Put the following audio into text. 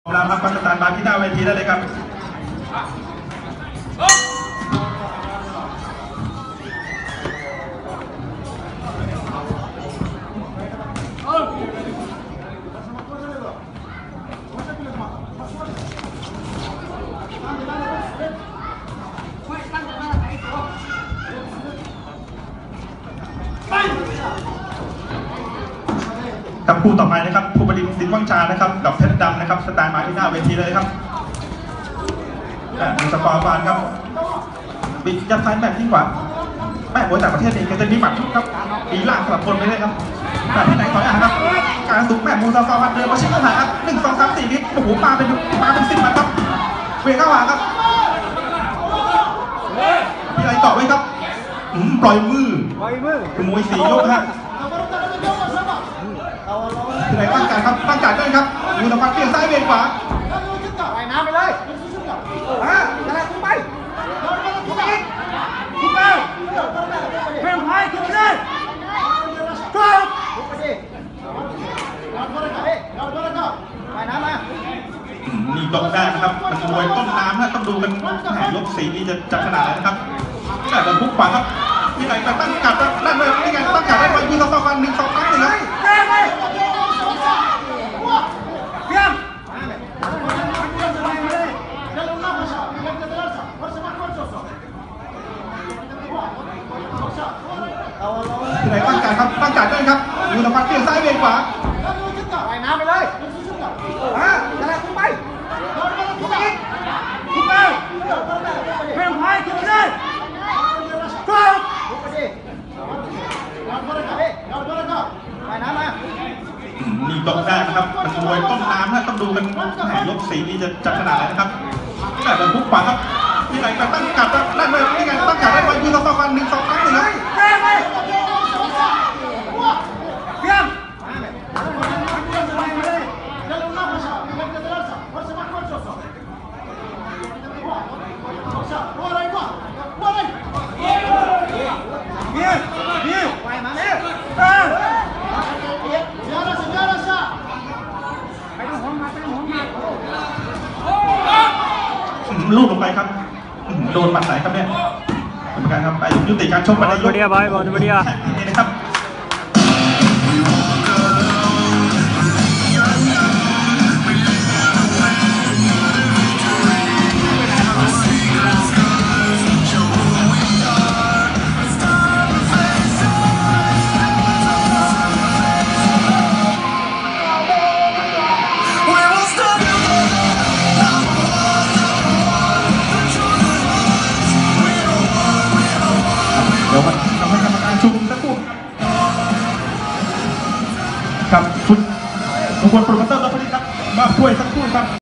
เราครับประธานบาร์ที่หน้าเวทีได้เลยครับกับคู่ต่อไปนะครับผู้บริหารสินวังชานะครับดอกเพชรดำนะครับสไตล์มาที่หน้าเวทีเลยครับมุสฟาฟานครับบิยัดซ้ายแบบยิ่งกว่าแม่โวยจากประเทศเองจะมีหมัดครับปีล่างสลับคนไปเลยครับที่ไหนต่อยครับการสูงแม่มุสฟาฟานเดินมาชิดเข้าหาครับ1 2 3 4นิดโอ้โหมาเป็น10มันครับเวเข้าหาครับมีอะไรต่อไหมครับปล่อยมือมวย4 ยกฮะที่ไหนตั้งการครับตั้งการด้วยครับมุสฟาเปลี่ยนซ้ายเบี่ยงขวาไปน้ำไปเลยอะไรคุณไปคุณไปคุณไปเพ่งพายคุณไปเลยก็ไปน้ำมานี่ตกได้นะครับมันมวยต้นน้ำนะต้องดูกันยก4นี้จะขนาดไหนนะครับแต่โดนพุกขวาครับที่ไหนตั้งการได้ไหมที่ไหนตั้งการได้ไหมมี2 2 1 2 3 1ครับที่ไหนตั้งการครับตั้งการด้วยครับมุสฟาเปลี่ยนซ้ายเบี่ยงขวาไปน้ำไปเลยอะไรคุณไปคุณไปเพ่งพายคุณไปเลยก็ไปน้ำมานี่ตกได้นะครับมันมวยต้นน้ำนะต้องดูกันยก4นี้จะขนาดไหนนะครับแต่โดนพุกขวาครับที่ไหนตั้งการได้ไหมที่ไหนตั้งการได้ไหมมี2 2 1 2 3 1ครับลูกลงไปครับโดนปัดไหนครับเนี่ยกรรมการครับไปยุติการชกไปในยกนี้นะครับทำให้กรรมการชุมสักครู่กับคุณมงคลโปรโมเตอร์และผลิตครับมาช่วยสักครู่ครับ